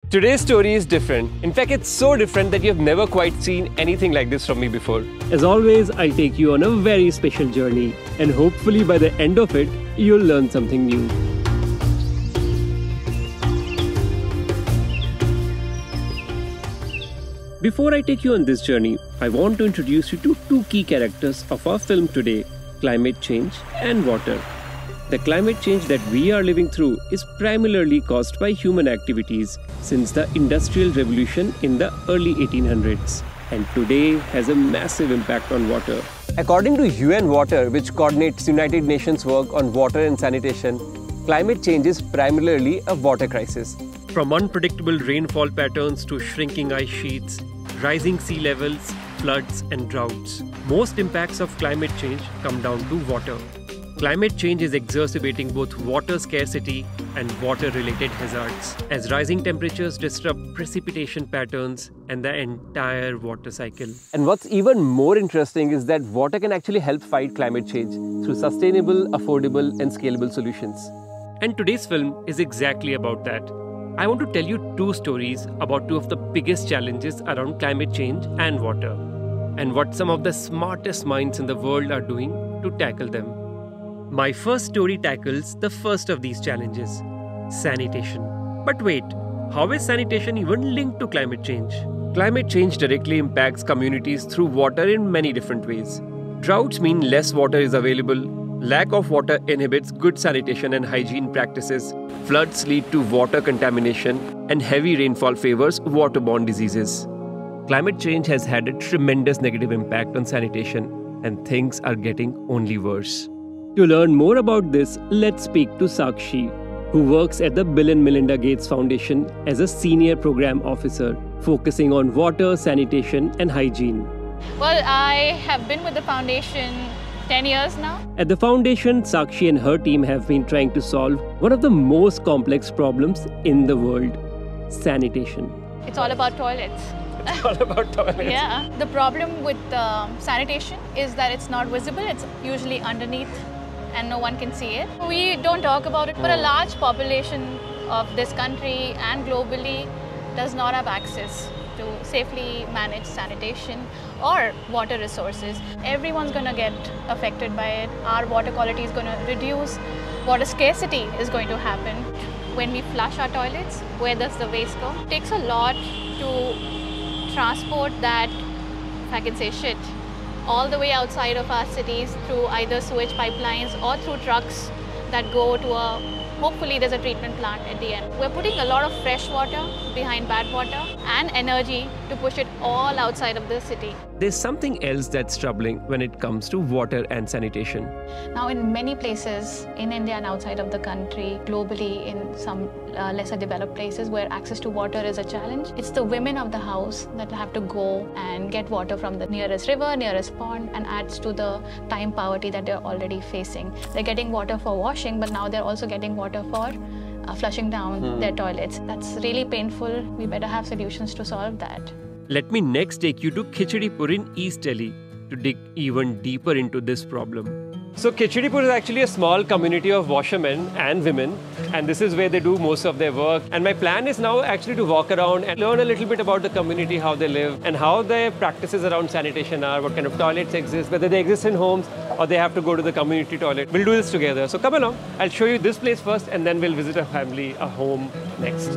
Today's story is different. In fact, it's so different that you've never quite seen anything like this from me before. As always, I'll take you on a very special journey, and hopefully by the end of it, you'll learn something new. Before I take you on this journey, I want to introduce you to two key characters of our film today, climate change and water. The climate change that we are living through is primarily caused by human activities since the Industrial Revolution in the early 1800s, and today has a massive impact on water. According to UN Water, which coordinates United Nations work on water and sanitation, climate change is primarily a water crisis. From unpredictable rainfall patterns to shrinking ice sheets, rising sea levels, floods and droughts, most impacts of climate change come down to water. Climate change is exacerbating both water scarcity and water-related hazards, as rising temperatures disrupt precipitation patterns and the entire water cycle. And what's even more interesting is that water can actually help fight climate change through sustainable, affordable and scalable solutions. And today's film is exactly about that. I want to tell you two stories about two of the biggest challenges around climate change and water, and what some of the smartest minds in the world are doing to tackle them. My first story tackles the first of these challenges, sanitation. But wait, how is sanitation even linked to climate change? Climate change directly impacts communities through water in many different ways. Droughts mean less water is available. Lack of water inhibits good sanitation and hygiene practices. Floods lead to water contamination, and heavy rainfall favors waterborne diseases. Climate change has had a tremendous negative impact on sanitation, and things are getting only worse. To learn more about this, let's speak to Sakshi, who works at the Bill and Melinda Gates Foundation as a senior program officer, focusing on water, sanitation and hygiene. Well, I have been with the foundation 10 years now. At the foundation, Sakshi and her team have been trying to solve one of the most complex problems in the world, sanitation. It's all about toilets. It's all about toilets. Yeah. The problem with sanitation is that it's not visible. It's usually underneath and no one can see it. We don't talk about it, but a large population of this country and globally does not have access to safely manage sanitation or water resources. Everyone's going to get affected by it. Our water quality is going to reduce. Water scarcity is going to happen. When we flush our toilets, where does the waste go? It takes a lot to transport that, if I can say shit, all the way outside of our cities through either sewage pipelines or through trucks that go to hopefully there's a treatment plant at the end. We're putting a lot of fresh water behind bad water and energy to push it all outside of the city. There's something else that's troubling when it comes to water and sanitation. Now in many places in India and outside of the country, globally in some lesser developed places where access to water is a challenge, it's the women of the house that have to go and get water from the nearest river, nearest pond, and adds to the time poverty that they're already facing. They're getting water for washing, but now they're also getting water for flushing down their toilets. That's really painful. We better have solutions to solve that. Let me next take you to Khichadipur in East Delhi to dig even deeper into this problem. So Khichadipur is actually a small community of washermen and women, and this is where they do most of their work. And my plan is now actually to walk around and learn a little bit about the community, how they live and how their practices around sanitation are, what kind of toilets exist, whether they exist in homes or they have to go to the community toilet. We'll do this together. So come along, I'll show you this place first and then we'll visit a family, a home next.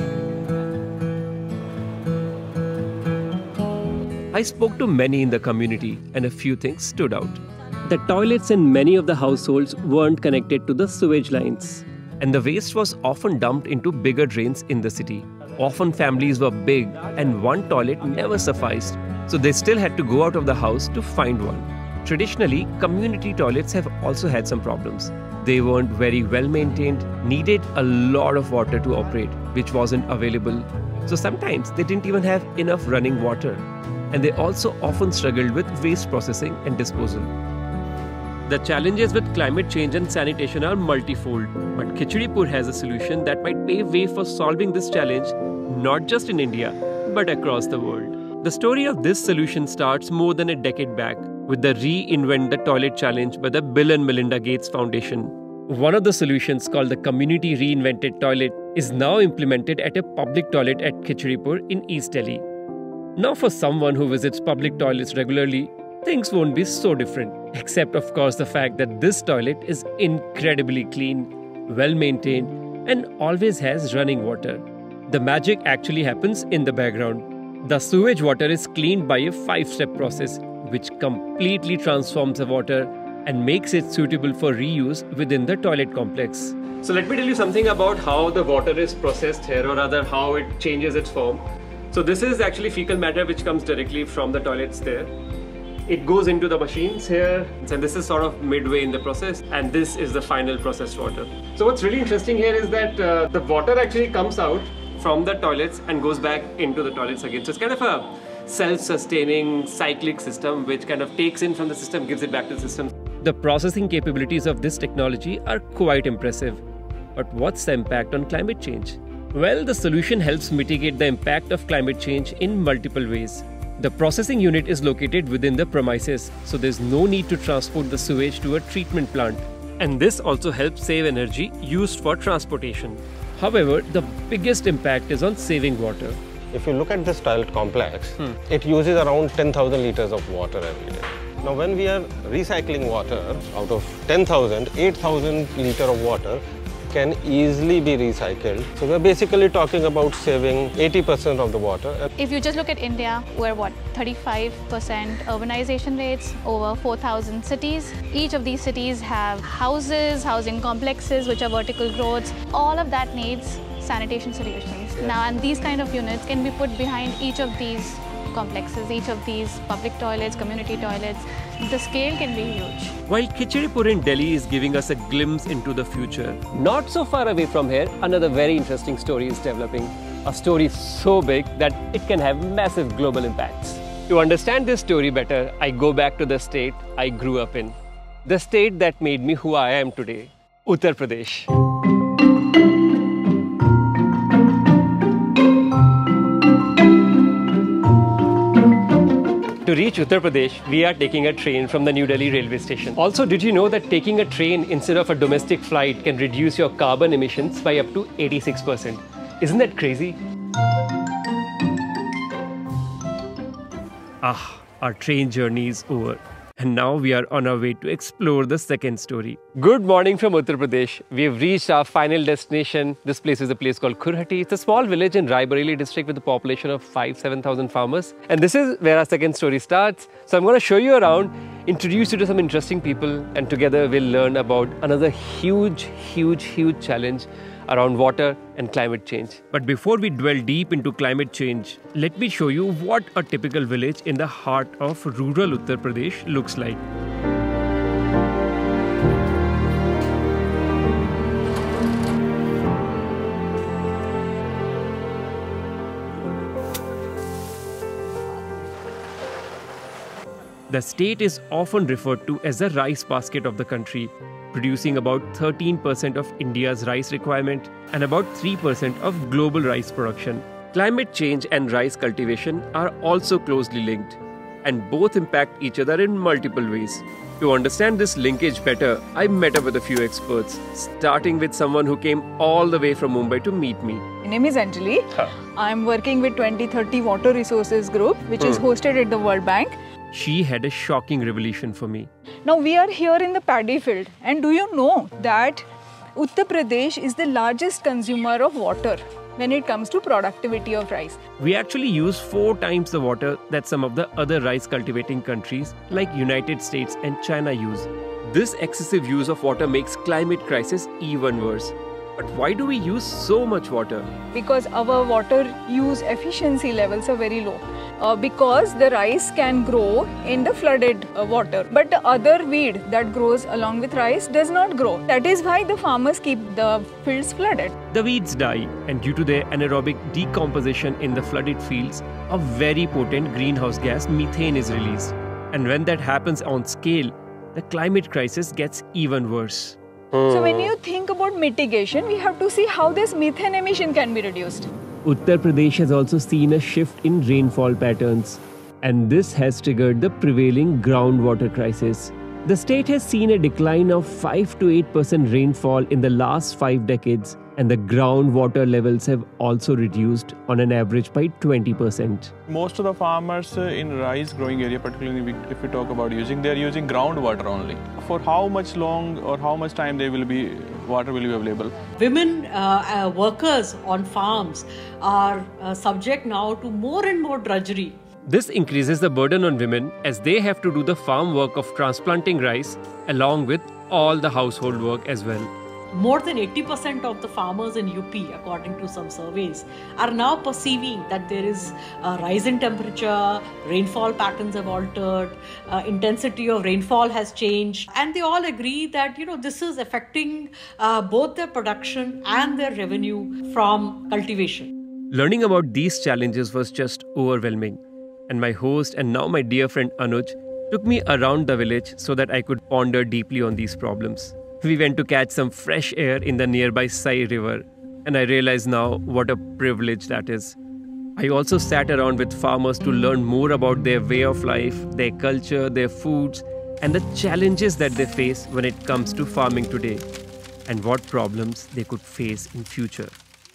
I spoke to many in the community and a few things stood out. The toilets in many of the households weren't connected to the sewage lines, and the waste was often dumped into bigger drains in the city. Often families were big and one toilet never sufficed, so they still had to go out of the house to find one. Traditionally, community toilets have also had some problems. They weren't very well maintained, needed a lot of water to operate, which wasn't available. So sometimes they didn't even have enough running water. And they also often struggled with waste processing and disposal. The challenges with climate change and sanitation are multifold, but Khichadipur has a solution that might pave way for solving this challenge, not just in India, but across the world. The story of this solution starts more than a decade back with the Reinvent the Toilet Challenge by the Bill and Melinda Gates Foundation. One of the solutions, called the Community Reinvented Toilet, is now implemented at a public toilet at Khichadipur in East Delhi. Now, for someone who visits public toilets regularly, things won't be so different, except of course the fact that this toilet is incredibly clean, well maintained, and always has running water. The magic actually happens in the background. The sewage water is cleaned by a 5-step process, which completely transforms the water and makes it suitable for reuse within the toilet complex. So let me tell you something about how the water is processed here, or rather how it changes its form. So this is actually fecal matter which comes directly from the toilets there. It goes into the machines here, and this is sort of midway in the process, and this is the final processed water. So what's really interesting here is that the water actually comes out from the toilets and goes back into the toilets again. So it's kind of a self-sustaining cyclic system which kind of takes in from the system, gives it back to the system. The processing capabilities of this technology are quite impressive. But what's the impact on climate change? Well, the solution helps mitigate the impact of climate change in multiple ways. The processing unit is located within the premises, so there's no need to transport the sewage to a treatment plant. And this also helps save energy used for transportation. However, the biggest impact is on saving water. If you look at this toilet complex, it uses around 10,000 liters of water every day. Now, when we are recycling water, out of 10,000, 8,000 liters of water can easily be recycled. So we're basically talking about saving 80% of the water. If you just look at India, we're 35% urbanization rates, over 4,000 cities. Each of these cities have houses, housing complexes, which are vertical growths. All of that needs sanitation solutions. Now, and these kind of units can be put behind each of these complexes, each of these public toilets, community toilets. The scale can be huge. While Khichadipur in Delhi is giving us a glimpse into the future, Not so far away from here, another very interesting story is developing. A story so big that it can have massive global impacts. To understand this story better, I go back to the state I grew up in. The state that made me who I am today, Uttar Pradesh. To reach Uttar Pradesh, we are taking a train from the New Delhi railway station. Also, did you know that taking a train instead of a domestic flight can reduce your carbon emissions by up to 86%? Isn't that crazy? our train journey is over. And now we are on our way to explore the second story. Good morning from Uttar Pradesh. We have reached our final destination. This place is a place called Khurhati. It's a small village in Raebareli district with a population of 7,000 farmers. And this is where our second story starts. So I'm going to show you around, introduce you to some interesting people, and together we'll learn about another huge challenge around water and climate change. But before we dwell deep into climate change, let me show you what a typical village in the heart of rural Uttar Pradesh looks like. The state is often referred to as the rice basket of the country, producing about 13% of India's rice requirement and about 3% of global rice production. Climate change and rice cultivation are also closely linked, and both impact each other in multiple ways. To understand this linkage better, I met up with a few experts, starting with someone who came all the way from Mumbai to meet me. My name is Anjali. I'm working with 2030 Water Resources Group, which is hosted at the World Bank. She had a shocking revelation for me. Now we are here in the paddy field, and do you know that Uttar Pradesh is the largest consumer of water when it comes to productivity of rice? We actually use 4 times the water that some of the other rice cultivating countries like United States and China use. This excessive use of water makes climate crisis even worse. But why do we use so much water? Because our water use efficiency levels are very low. Because the rice can grow in the flooded water, but the other weed that grows along with rice does not grow. That is why the farmers keep the fields flooded. The weeds die, and due to their anaerobic decomposition in the flooded fields, a very potent greenhouse gas, methane, is released. And when that happens on scale, the climate crisis gets even worse. So when you think about mitigation, we have to see how this methane emission can be reduced. Uttar Pradesh has also seen a shift in rainfall patterns, and this has triggered the prevailing groundwater crisis. The state has seen a decline of 5 to 8% rainfall in the last 5 decades, and the groundwater levels have also reduced on an average by 20%. Most of the farmers in rice growing area, particularly if we talk about they are using groundwater only. For how much long or how much time water will be available? Women workers on farms are subject now to more and more drudgery. This increases the burden on women as they have to do the farm work of transplanting rice along with all the household work as well. More than 80% of the farmers in UP, according to some surveys, are now perceiving that there is a rise in temperature, rainfall patterns have altered, intensity of rainfall has changed, and they all agree that this is affecting both their production and their revenue from cultivation. Learning about these challenges was just overwhelming, and my host and now my dear friend Anuj took me around the village so that I could ponder deeply on these problems. We went to catch some fresh air in the nearby Sai River, and I realize now what a privilege that is. I also sat around with farmers to learn more about their way of life, their culture, their foods, and the challenges that they face when it comes to farming today, and what problems they could face in future.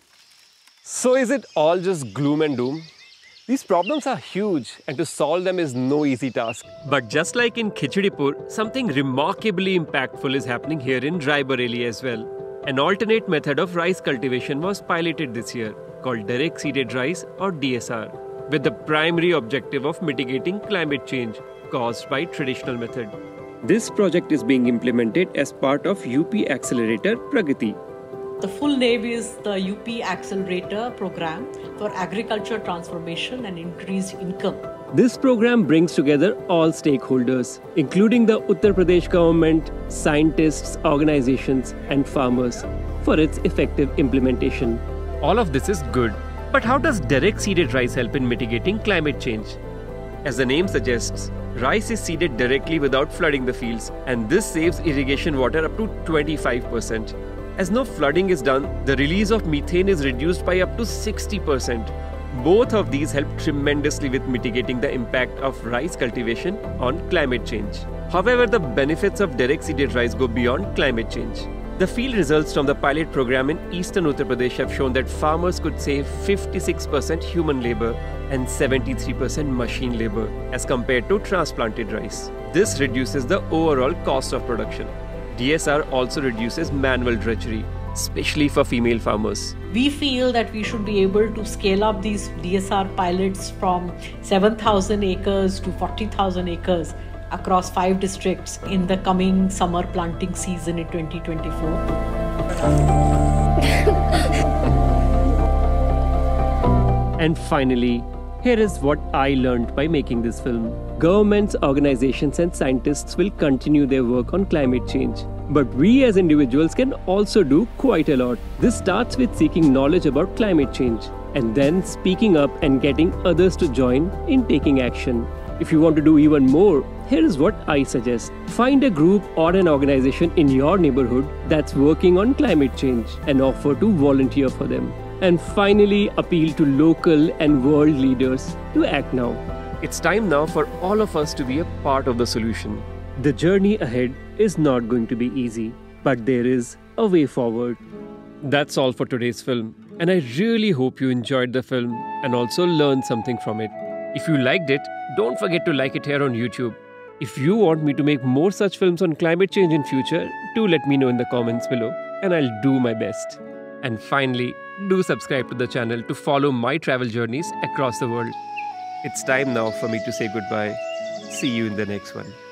So is it all just gloom and doom? These problems are huge, and to solve them is no easy task. But just like in Khichadipur, something remarkably impactful is happening here in Raebareli as well. An alternate method of rice cultivation was piloted this year, called direct seeded rice or DSR, with the primary objective of mitigating climate change caused by traditional method. This project is being implemented as part of UP Accelerator Pragati. The full name is the UP Accelerator Program for Agriculture Transformation and Increased Income. This program brings together all stakeholders, including the Uttar Pradesh government, scientists, organizations, and farmers, for its effective implementation. All of this is good, but how does direct seeded rice help in mitigating climate change? As the name suggests, rice is seeded directly without flooding the fields, and this saves irrigation water up to 25%. As no flooding is done, the release of methane is reduced by up to 60%. Both of these help tremendously with mitigating the impact of rice cultivation on climate change. However, the benefits of direct seeded rice go beyond climate change. The field results from the pilot program in eastern Uttar Pradesh have shown that farmers could save 56% human labor and 73% machine labor as compared to transplanted rice. This reduces the overall cost of production. DSR also reduces manual drudgery, especially for female farmers. We feel that we should be able to scale up these DSR pilots from 7,000 acres to 40,000 acres across 5 districts in the coming summer planting season in 2024. And finally, here is what I learned by making this film. Governments, organizations, and scientists will continue their work on climate change. But we as individuals can also do quite a lot. This starts with seeking knowledge about climate change and then speaking up and getting others to join in taking action. If you want to do even more, here is what I suggest. Find a group or an organization in your neighborhood that's working on climate change and offer to volunteer for them. And finally, appeal to local and world leaders to act now. It's time now for all of us to be a part of the solution. The journey ahead is not going to be easy, but there is a way forward. That's all for today's film, and I really hope you enjoyed the film and also learned something from it. If you liked it, don't forget to like it here on YouTube. If you want me to make more such films on climate change in future, do let me know in the comments below, and I'll do my best. And finally, do subscribe to the channel to follow my travel journeys across the world. It's time now for me to say goodbye. See you in the next one.